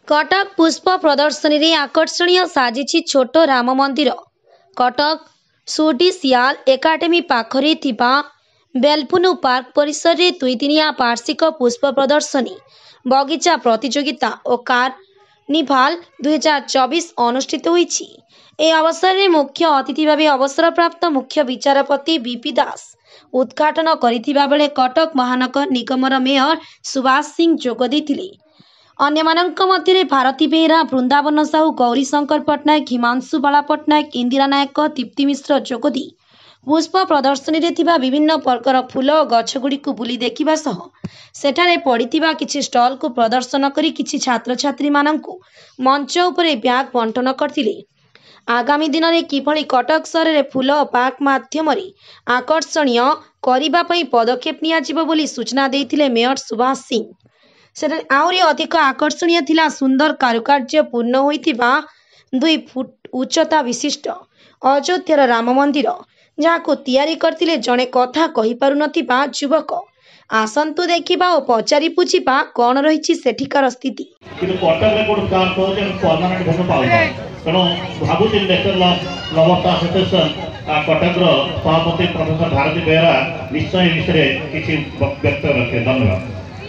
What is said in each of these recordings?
कटक पुष्प प्रदर्शनी रे आकर्षणीय साजिछि छोट राम मंदिर। कटक सुडिसियाल एकाडेमी पाखरे थिबा बेलपुनु पार्क परिसर रे दुईदिनिया वार्षिक पुष्प प्रदर्शनी बगीचा प्रतियोगिता और कार्निभाल 2024 अनुष्ठित होईछि। ए अवसर में मुख्य अतिथि भाव अवसरप्राप्त मुख्य विचारपति बीपी दास उद्घाटन करिथिबा बेले कटक महानगर निगमर मेयर सुभाष सिंह जोग देथिले। अन्यमानंक मध्य भारती बेहरा, वृंदावन साहू, गौरी शंकर पट्टनायक, हिमांशु बाला पट्टनायक, इंदिरा नायक, दीप्ति मिश्र जोगदी पुष्प प्रदर्शनी रे थिबा विभिन्न प्रकार फूल और गछगुड़ी को बुली देखिबा सह सेठारे पड़िथिबा किछि स्टॉल को प्रदर्शन करी किछि छात्र छात्री मानंकु मंच उपरे ब्याग बंटन करथिले। आगामी दिन में किभली कटक सहर में फूल और पार्क माध्यम आकर्षणीय करिबा पई पदक्षेप नियाजिबो बोली सूचना देथिले मेयर सुभाष सिंह। सेठारे आउरी अधिक आकर्षणीय थिला सुंदर कारुकार्य पूर्ण होइथिबा 2 फुट उच्चता विशिष्ट अयोध्यार राम मंदिर, जहाको तैयारी करथिले जणे कथा कहि पारु नथिबा युवक। आसंतु देखिबा और पचारि पुछिबा कोन रहिछि सेठिकार स्थिति। किंतु कटक रे कोन काम को जे परमानेंट भूमि पाउबा तेणु भावुची नेचर लवर एसोसिएशन कटक सभापति प्रोफेसर भारती बेहरा निश्चय विषय किसी व्यक्त रखे। धन्यवाद।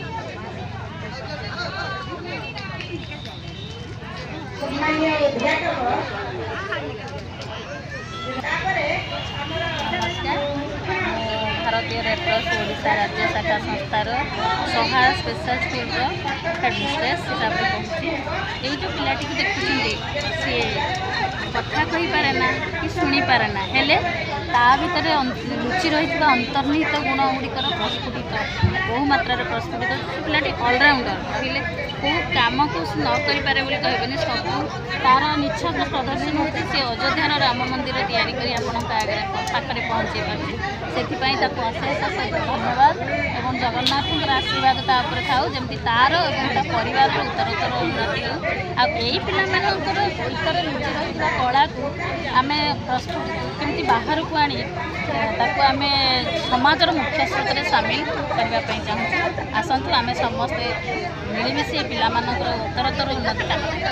भारतीय रेड क्रॉस ओडिशा राज्य शाखा संस्थार सहाय स्पेशल स्कूल हेडमिस्ट्रेस हिसाब से कहूँ। ये जो पिलाटी को देखुं सी कथा कही पारे ना कि शुणी पारे ना, हेले ता भितर लुचि रही अंतर्निहित गुण गुड़िकर प्रस्फुटित बहु मात्रा प्रस्फुटित पिलाटी अलराउंडर कहले कौ कम को न करें कहबे सब तार निच्छक प्रदर्शन होती सी अयोध्यार राम मंदिर तैयारी करी पाखे पहुँचे पारे। से अशेष अशेष धन्यवाद और जगन्नाथ आशीर्वाद तापर थाऊ जमी तार और परिवार उत्तरोत्तर उन्नति हो। आई पिलाମାନଙ୍କର ଭିତରେ ଲୁଚି ରହିଥିବା कला को आम प्रस्तुत केमती बाहर को आनी आम समाजर मुख्य स्रोत में सामिल करने चाहूँ। आसतु आम समस्ते मिलमिशि पिलाମାନଙ୍କର उत्तरोत्तर उन्नति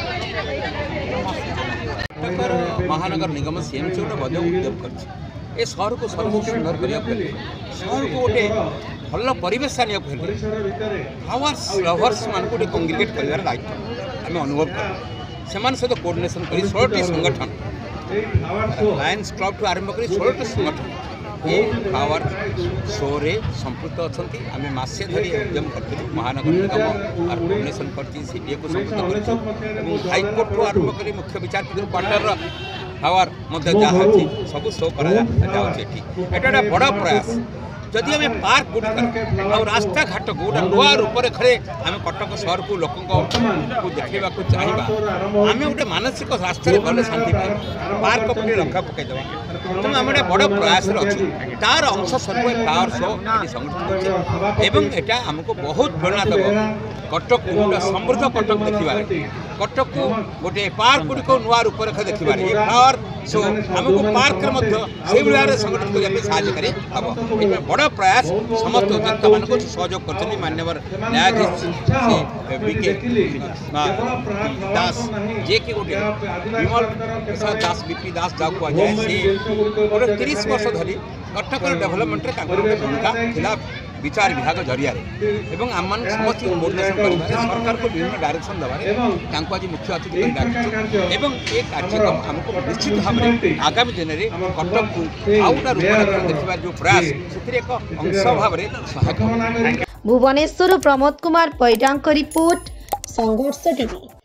महानगर निगम सीएमसी गोटे बड़ उद्यम कर सहर को सर्व सुंदर करने सहर को गोटे भल परिवेश आने फ्लावर्स लवर्स मान गोटे कंग्रिगेट कर दायित्व आम अनुभव कर सहित कोऑर्डिनेशन कर 16टी संगठन लायंस क्लब ठू आरंभ कर 16टी संगठन ये फ्लावर शो रे संपृक्त अच्छा। आम मसे धरी उद्यम कर महानगर निगम आर कोऑर्डिनेशन कर सीडीए को संपृक्त कर हाईकोर्ट ठू आरंभ कर मुख्य विचारपति क्वार्टर फ्लावर जहाँ सब शो कर बड़ प्रयास। जदि आम पार्क गुड़िक और रास्ता घाट को गोटे नुआ रूप रेखे आम कटक सहर को लोक देखा चाहिए आम गोटे मानसिक रास्ता गले शांति पाए पार्क पर लंका पकईदे तेणु आम गोटे बड़ प्रयास अच्छु तार अंश स्वरूप फ्लावर शो संगठित होता आमको बहुत प्रेरणा देव कटक को गोटे समृद्ध कटक देखार कटक को गोटे पार्क गुड़िक नुआ रूप रेखा देखार ये फ्लावर शो आमको पार्क से भाव संगठित करने साहय हम बड़ प्रयास समस्त उद्योक्ता मान सहयोग कर मान्यवर न्यायाधीश बीके दास जे कि गोटे विमल प्रसाद दास बीपी दास जहाँ कहुए से गोटे 30 वर्ष धरी कटक डेभलपमेंट भूमिका थिला विचार विभाग जरिया एवं आम समस्त कोऑर्डिनेशन कर सरकार को विभिन्न डायरेक्शन देवार आज मुख्य अतिथि एवं ये कार्यक्रम आमको निश्चित भाव में आगामी दिन में कटक को आउ गोटे रूपरेखा देखा जो प्रयास से एक अंश भाव में सहायक। भुवनेश्वर प्रमोद कुमार पैडांक रिपोर्ट संघर्ष टीवी।